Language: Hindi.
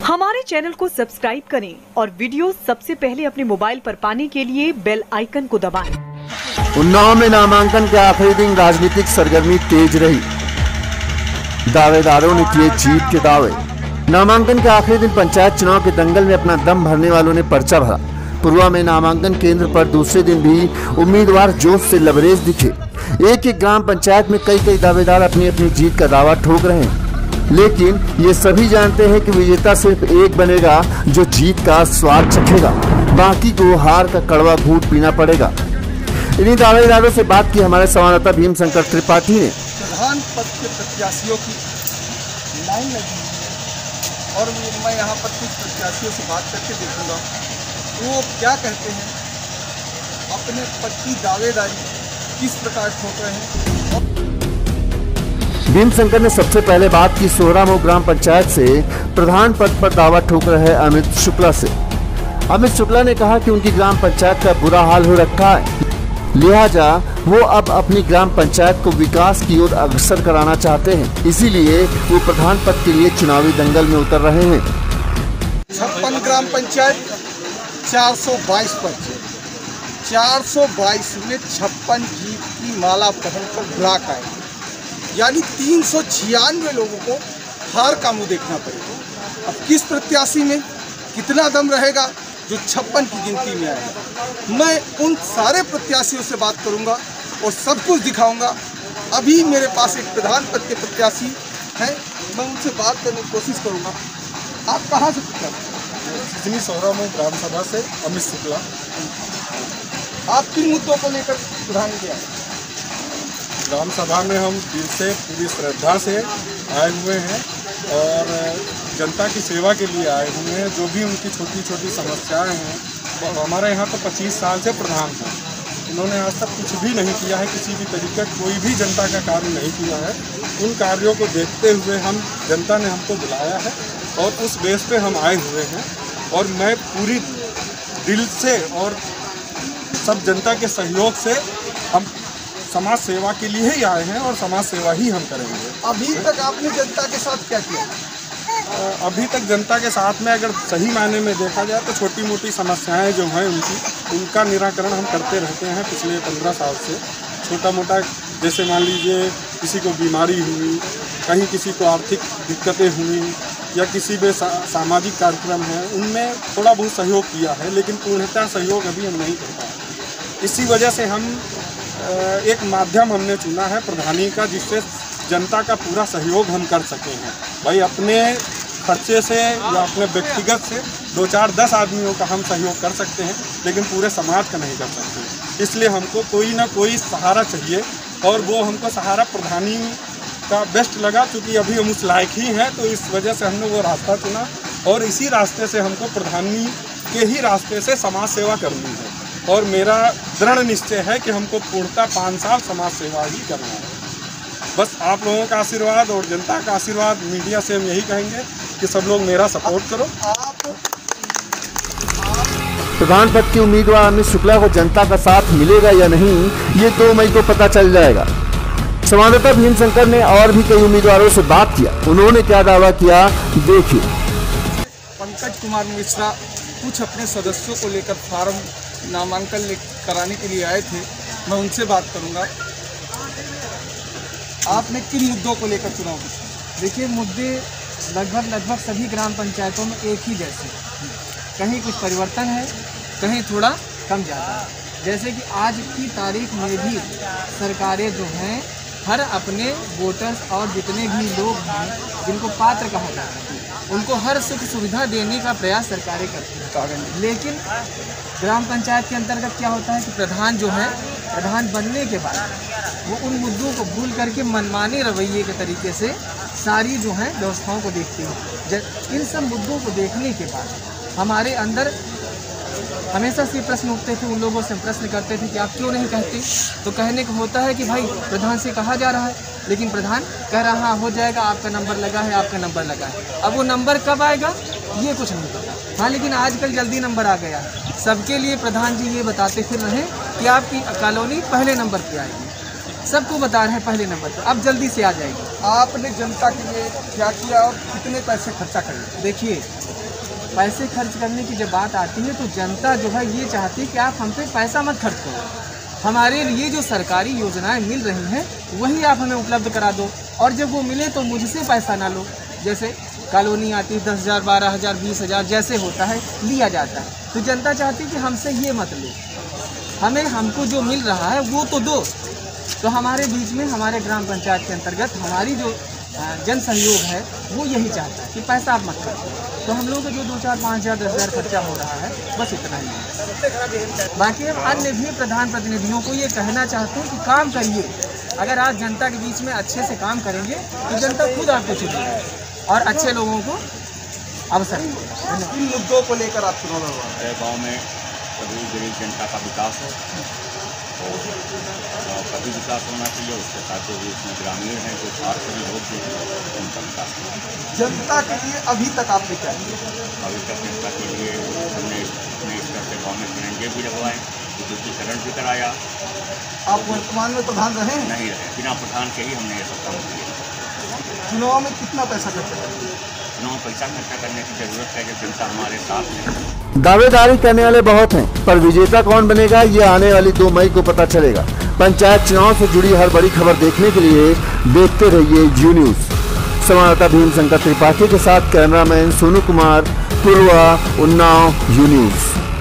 हमारे चैनल को सब्सक्राइब करें और वीडियो सबसे पहले अपने मोबाइल पर पाने के लिए बेल आइकन को दबाएं। उन्नाव में नामांकन के आखिरी दिन राजनीतिक सरगर्मी तेज रही। दावेदारों ने किए जीत के दावे। नामांकन के आखिरी दिन पंचायत चुनाव के दंगल में अपना दम भरने वालों ने पर्चा भरा। पुरवा में नामांकन केंद्र पर दूसरे दिन भी उम्मीदवार जोश से लबरेज दिखे। एक एक ग्राम पंचायत में कई दावेदार अपनी अपनी जीत का दावा ठोक रहे हैं, लेकिन ये सभी जानते हैं कि विजेता सिर्फ एक बनेगा जो जीत का स्वाद चखेगा, बाकी को हार का कड़वा घूंट पीना पड़ेगा। इन्हीं दावेदारों से बात की हमारे संवाददाता भीमशंकर त्रिपाठी ने। प्रधान पद के प्रत्याशियों की लाइन लगी हुई है और मैं यहाँ पर कुछ प्रत्याशियों से बात करके देखूंगा वो क्या कहते हैं, अपने पद की दावेदारी किस प्रकार ठोक रहे हैं। भीमशंकर ने सबसे पहले बात की सोहरामऊ ग्राम पंचायत से प्रधान पद पर दावा ठोक रहे अमित शुक्ला से। अमित शुक्ला ने कहा कि उनकी ग्राम पंचायत का बुरा हाल हो रखा है, लिहाजा वो अब अपनी ग्राम पंचायत को विकास की ओर अग्रसर कराना चाहते हैं, इसीलिए वो प्रधान पद के लिए चुनावी दंगल में उतर रहे हैं। 56 ग्राम पंचायत 422 पर्चे, 422 में 56 जीत की माला पहनकर ब्लॉक आए, यानी 396 लोगों को हार का मुंह देखना पड़ेगा। अब किस प्रत्याशी में कितना दम रहेगा जो 56 की गिनती में आएगा। मैं उन सारे प्रत्याशियों से बात करूंगा और सब कुछ दिखाऊंगा। अभी मेरे पास एक प्रधान पद के प्रत्याशी हैं, मैं उनसे बात करने की कोशिश करूंगा। आप कहाँ से इतनी सोहरामऊ ग्राम सभा से अमित शुक्ला। आप किन मुद्दों को लेकर प्रधान के आए? ग्राम सभा में हम दिल से पूरी श्रद्धा से आए हुए हैं और जनता की सेवा के लिए आए हुए हैं। जो भी उनकी छोटी छोटी समस्याएं हैं, हमारे यहाँ तो 25 साल से प्रधान हैं, इन्होंने आज तक कुछ भी नहीं किया है, किसी भी तरीके कोई भी जनता का कार्य नहीं किया है। उन कार्यों को देखते हुए जनता ने हमको बुलाया है और उस बेस पे हम आए हुए हैं और मैं पूरी दिल से और सब जनता के सहयोग से हम समाज सेवा के लिए ही आए हैं और समाज सेवा ही हम करेंगे। अभी तक आपने जनता के साथ क्या किया? अभी तक जनता के साथ में अगर सही मायने में देखा जाए तो छोटी मोटी समस्याएं जो हैं उनका निराकरण हम करते रहते हैं पिछले 15 साल से। छोटा मोटा जैसे मान लीजिए किसी को बीमारी हुई, कहीं किसी को आर्थिक दिक्कतें हुई या किसी भी सामाजिक कार्यक्रम है, उनमें थोड़ा बहुत सहयोग किया है, लेकिन पूर्णतः सहयोग अभी हम नहीं कर पाए। इसी वजह से हम एक माध्यम हमने चुना है प्रधानी का, जिससे जनता का पूरा सहयोग हम कर सके हैं। भाई अपने खर्चे से या अपने व्यक्तिगत से 2, 4, 10 आदमियों का हम सहयोग कर सकते हैं, लेकिन पूरे समाज का नहीं कर सकते। इसलिए हमको कोई ना कोई सहारा चाहिए और वो हमको सहारा प्रधानी का बेस्ट लगा, क्योंकि अभी हम उस लायक ही हैं, तो इस वजह से हमने वो रास्ता चुना और इसी रास्ते से हमको प्रधानी के ही रास्ते से समाज सेवा करनी है। और मेरा दृढ़ निश्चय है कि हमको पूर्णतः 5 साल समाज सेवा ही करना है। बस आप लोगों का आशीर्वाद और जनता का आशीर्वाद, मीडिया से हम यही कहेंगे कि सब लोग मेरा सपोर्ट करो। प्रधान पद के उम्मीदवार अमित शुक्ला को जनता का साथ मिलेगा या नहीं, ये 2 मई को पता चल जाएगा। संवाददाता भीमशंकर ने और भी कई उम्मीदवारों से बात किया, उन्होंने क्या दावा किया देखिए। पंकज कुमार मिश्रा कुछ अपने सदस्यों को लेकर फार्म नामांकन कराने के लिए आए थे, मैं उनसे बात करूंगा। आपने किन मुद्दों को लेकर चुनाव किया? देखिए, मुद्दे लगभग सभी ग्राम पंचायतों में एक ही जैसे, कहीं कुछ परिवर्तन है, कहीं थोड़ा कम ज़्यादा है। जैसे कि आज की तारीख में भी सरकारें जो हैं हर अपने वोटर्स और जितने भी लोग हैं जिनको पात्र कहा जाता है उनको हर सुख सुविधा देने का प्रयास सरकारें करती हैं। लेकिन ग्राम पंचायत के अंतर्गत क्या होता है कि प्रधान जो है, प्रधान बनने के बाद वो उन मुद्दों को भूल करके मनमाने रवैये के तरीके से सारी जो है व्यवस्थाओं को देखते हैं। इन सब मुद्दों को देखने के बाद हमारे अंदर हमेशा से प्रश्न उठते थे, उन लोगों से प्रश्न करते थे कि आप क्यों नहीं कहते, तो कहने को होता है कि भाई प्रधान से कहा जा रहा है, लेकिन प्रधान कह रहा हो जाएगा, आपका नंबर लगा है, आपका नंबर लगा है। अब वो नंबर कब आएगा ये कुछ नहीं पता। हाँ, लेकिन आजकल जल्दी नंबर आ गया है। सबके लिए प्रधान जी ये बताते फिर रहे कि आपकी कॉलोनी पहले नंबर पे आएगी। सबको बता रहे हैं पहले नंबर पर, अब जल्दी से आ जाएगी। आपने जनता के लिए क्या किया और कितने पैसे खर्चा करें? देखिए, पैसे खर्च करने की जब बात आती है तो जनता जो है ये चाहती है कि आप हम पे पैसा मत खर्च करो, हमारे लिए जो सरकारी योजनाएं मिल रही हैं वही आप हमें उपलब्ध करा दो, और जब वो मिले तो मुझसे पैसा ना लो। जैसे कॉलोनी आती 10,000, 12,000, 20,000 जैसे होता है लिया जाता है, तो जनता चाहती है कि हमसे ये मत लो, हमें हमको जो मिल रहा है वो तो दो। तो हमारे बीच में हमारे ग्राम पंचायत के अंतर्गत हमारी जो जन सहयोग है वो यही चाहता है कि पैसा आप मत खर्चो। तो हम लोगों का जो 2-4, 5,000, 10,000 खर्चा हो रहा है बस इतना ही है। बाकी हम अन्य भी प्रधान प्रतिनिधियों को ये कहना चाहते हैं कि काम करिए, अगर आप जनता के बीच में अच्छे से काम करेंगे तो जनता खुद आपको चुनेगी और अच्छे लोगों को अवसर मिलेगा। इन मुद्दों को लेकर आप चुनाव लड़वा रहे हैं। गाँव में सभी गरीब जनता का विकास हो और सभी विकास होना चाहिए, उसके साथ जो भी उसमें ग्रामीण हैं जो सभी लोग जो उनका विकास होना। जनता के लिए अभी तक आपने क्या किया? अभी तक जनता के लिए हमने अपने स्तर से गाँव में तिरंगे भी लगवाए, विद्युतीकरण भी कराया। आप वर्तमान में प्रधान रहे हैं? नहीं रहे, बिना प्रधान के ही हमने ये सब काम किया। चुनाव में कितना पैसा खर्चा करेंगे? चुनाव पैसा खर्चा करने की जरूरत है जब जनता हमारे साथ है। दावेदारी करने वाले बहुत हैं, पर विजेता कौन बनेगा ये आने वाली 2 मई को पता चलेगा। पंचायत चुनाव से जुड़ी हर बड़ी खबर देखने के लिए देखते रहिए यू न्यूज़। संवाददाता भीमशंकर त्रिपाठी के साथ cameraman Sonu Kumar, Purwa, Unnao, U news.